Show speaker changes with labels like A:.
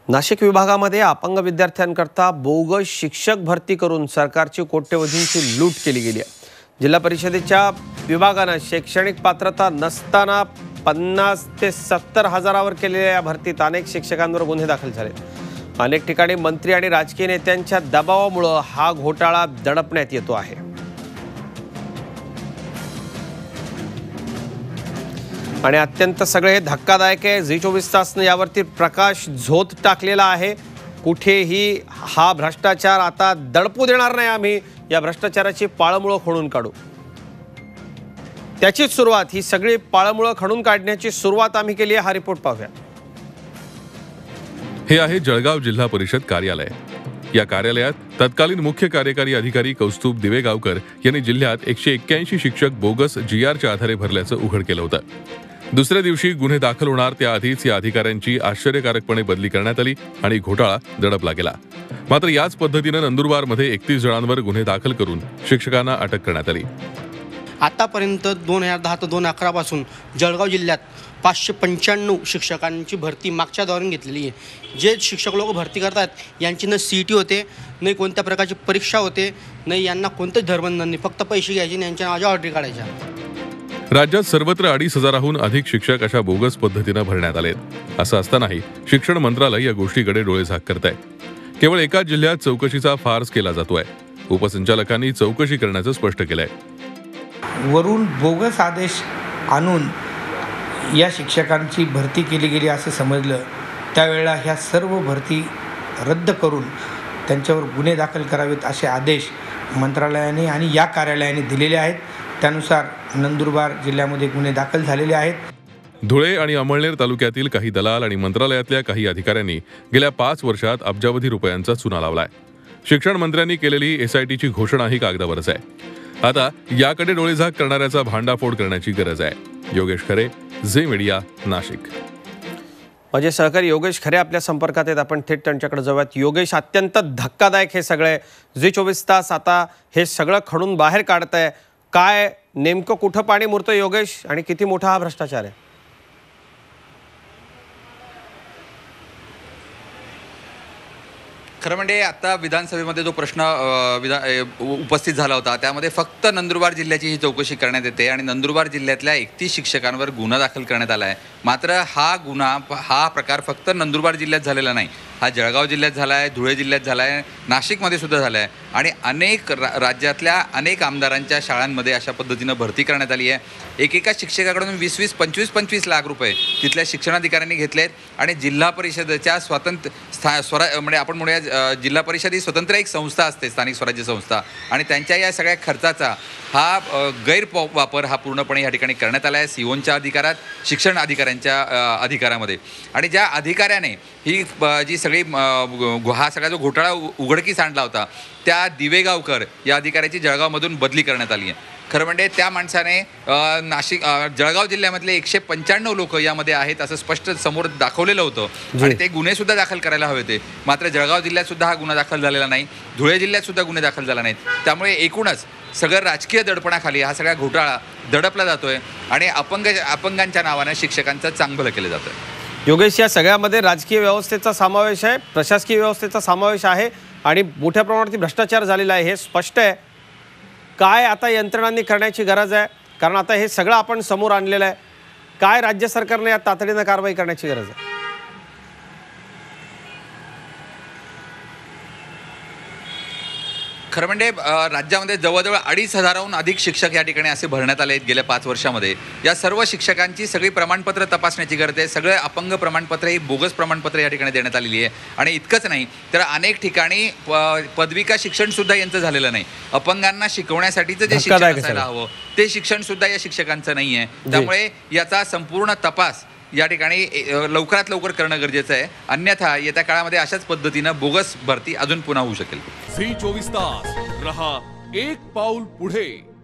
A: नाशिक विभागामध्ये अपंग विद्यार्थ्यांकरता बोगस शिक्षक भरती करून सरकारची कोट्यवधींची लूट केली गेली आहे। जिल्हा परिषदेच्या विभागाने शैक्षणिक पात्रता नसताना 50 ते 70 हजारावर केलेल्या या भरतीत अनेक शिक्षकांवर गुन्हे दाखल झाले। अनेक ठिकाणी मंत्री आणि राजकीय नेत्यांच्या दबावामुळे हा घोटाळा दडपण्यात येतो आहे। आणि अत्यंत सगळे धक्कादायक आहे। झी24 तासने यावरती प्रकाश झोत टाकलेला आहे। कुठेही हा भ्रष्टाचार आता दडपू देणार नाही। आम्ही या भ्रष्टाचाराची पाळमुळं खणून काढू। त्याची सुरुवात, ही सगळी पाळमुळं खणून काढण्याची सुरुवात आम्ही केली आहे। हा रिपोर्ट पाहूया।
B: हे आहे जळगाव जिल्हा परिषद कार्यालय। या कार्यालयात तत्कालीन मुख्य कार्यकारी अधिकारी कौस्तुभ दिवेगावकर यांनी जिल्ह्यात 181 शिक्षक बोगस GRच्या आधारे भरल्याचं उघड केलं होतं। दुसऱ्या दिवशी गुन्हे दाखल होणार त्याआधीच या अधिकाऱ्यांची आश्चर्यकारकपणे बदली करण्यात आली आणि घोटाळा दडपला गेला। मात्र याच पद्धतीने नंदुरबारमध्ये 31 जणांवर गुन्हे दाखल करून शिक्षकांना अटक करण्यात आली।
C: आतापर्यंत 2010 ते 2011 पासून जळगाव जिल्ह्यात 595 शिक्षकांची भरती मागच्या दौरान घेतलेली आहे। जे शिक्षक लोक भरती करतात यांची न CET होते, नाही कोणत्या प्रकारची परीक्षा होते, नाही यांना कोणतेच धरबंधन नाही, फक्त पैसे घ्यायचे आणि यांच्या नावाच्या ऑर्डर काढायच्या।
B: राज्यात सर्वत्र 2,500हून अधिक शिक्षक अशा बोगस पद्धतीने भरण्यात आलेत। असं असतानाही शिक्षण मंत्रालय या गोष्टीकडे डोळेझाक करत आहे। केवळ एकाच जिल्ह्यात चौकशीचा फार्स केला जातोय। उपसंचालकांनी चौकशी करण्याचं स्पष्ट केलंय।
D: वरून बोगस आदेश आणून या शिक्षकांची भरती केली गेली असं समजलं। त्यावेळेला ह्या सर्व भरती रद्द करून त्यांच्यावर गुन्हे दाखल करावेत असे आदेश मंत्रालयाने आणि या कार्यालयाने दिलेले आहेत। त्यानुसार नंदुरबार जिल्ह्यामध्ये गुन्हे दाखल झालेले आहेत।
B: धुळे आणि अमळनेर तालुक्यातील काही दलाल आणि मंत्रालयातल्या काही अधिकाऱ्यांनी गेल्या 5 वर्षात अब्जावधी रुपयांचा चुना लावलाय। शिक्षण मंत्र्यांनी केलेली SITची घोषणाही कागदावरच आहे। आता याकडे डोळेझाक करणाऱ्याचा भांडाफोड करण्याची गरज आहे। योगेश खरे, झी मीडिया, नाशिक।
A: माझे सहकारी योगेश खरे आपल्या संपर्कात आहेत। आपण थेट त्यांच्याकडे जाऊयात। योगेश, अत्यंत धक्कादायक हे सगळे। झी24 तास आता हे सगळं खणून बाहेर काढतंय। काय नेमकं कुठं पाणी मुरतं योगेश, आणि किती मोठा हा भ्रष्टाचार आहे?
E: खरं म्हणजे आता विधानसभेमध्ये जो प्रश्न उपस्थित झाला होता त्यामध्ये फक्त नंदुरबार जिल्ह्याची ही चौकशी करण्यात येते आणि नंदुरबार जिल्ह्यातल्या 31 शिक्षकांवर गुन्हा दाखल करण्यात आला आहे। मात्र हा प्रकार फक्त नंदुरबार जिल्ह्यात झालेला नाही, हा जळगाव जिल्ह्यात झाला आहे, धुळे जिल्ह्यात झाला आहे, नाशिकमध्ये सुद्धा झाला आहे आणि अनेक राज्यातल्या अनेक आमदारांच्या शाळांमध्ये अशा पद्धतीनं भरती करण्यात आली आहे। एकेका शिक्षकाकडून 20-20, 25-25 लाख रुपये तिथल्या शिक्षणाधिकाऱ्यांनी घेतलेत आणि जिल्हा परिषदेच्या म्हणजे आपण म्हणूया जिल्हा परिषद ही स्वतंत्र एक संस्था असते, स्थानिक स्वराज्य संस्था, आणि त्यांच्या या सगळ्या खर्चाचा हा गैरवापर हा पूर्णपणे या ठिकाणी करण्यात आला आहे। CEOच्या अधिकारात, शिक्षण अधिकाऱ्यांच्या अधिकारामध्ये, आणि ज्या अधिकाऱ्याने ही जी सगळी हा सगळा जो घोटाळा उघडकीस आणला होता त्या दिवेगावकर या अधिकाऱ्याची जळगावमधून बदली करण्यात आली आहे। खरं म्हणजे त्या माणसाने जळगाव जिल्ह्यामधले 195 लोक यामध्ये आहेत असं स्पष्ट समोर दाखवलेलं होतं आणि ते गुन्हे सुद्धा दाखल करायला हवे होते। मात्र जळगाव जिल्ह्यात सुद्धा हा गुन्हा दाखल झालेला नाही, धुळे जिल्ह्यात सुद्धा गुन्हे दाखल झाला नाहीत। त्यामुळे एकूणच सगळं राजकीय दडपणाखाली हा सगळा घोटाळा दडपला जातोय आणि अपंगांच्या नावाने शिक्षकांचं चांगलं केलं जातंय।
A: योगेश, या सगळ्यामध्ये राजकीय व्यवस्थेचा समावेश आहे, प्रशासकीय व्यवस्थेचा समावेश आहे आणि मोठ्या प्रमाणात भ्रष्टाचार झालेला आहे, हे स्पष्ट आहे। काय आता यंत्रणांनी करण्याची गरज आहे? कारण आता हे सगळं आपण समोर आणलेलं आहे। काय राज्य सरकारने या तातडीनं कारवाई करण्याची गरज आहे?
E: खरं म्हणजे राज्यामध्ये जवळजवळ 2,500हून अधिक शिक्षक या ठिकाणी असे भरण्यात आले आहेत गेल्या 5 वर्षामध्ये। या सर्व शिक्षकांची सगळी प्रमाणपत्र तपासण्याची गरज आहे। सगळे अपंग प्रमाणपत्र ही बोगस प्रमाणपत्र या ठिकाणी देण्यात आलेली आहे आणि इतकंच नाही तर अनेक ठिकाणी पदविका शिक्षण सुद्धा यांचं झालेलं नाही। अपंगांना शिकवण्यासाठीचं जे शिक्षण असायला हवं ते शिक्षण सुद्धा या शिक्षकांचं नाही आहे। त्यामुळे याचा संपूर्ण तपास या ठिकाणी लवकरात लवकर करणं गरजेचं आहे, अन्यथा येत्या काळामध्ये अशाच पद्धतीनं बोगस भरती अजून पुन्हा होऊ शकेल।
F: झी24 तास रहा एक पाऊल पुढे।